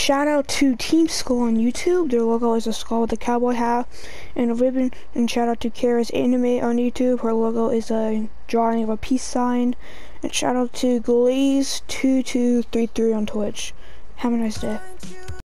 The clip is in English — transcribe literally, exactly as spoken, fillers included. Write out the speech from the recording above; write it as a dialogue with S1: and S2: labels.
S1: shout out to Team Skull on YouTube. Their logo is a skull with a cowboy hat and a ribbon. And shout out to Kara's Anime on YouTube. Her logo is a drawing of a peace sign. And shout out to Glaze two two three three on Twitch. Have a nice day.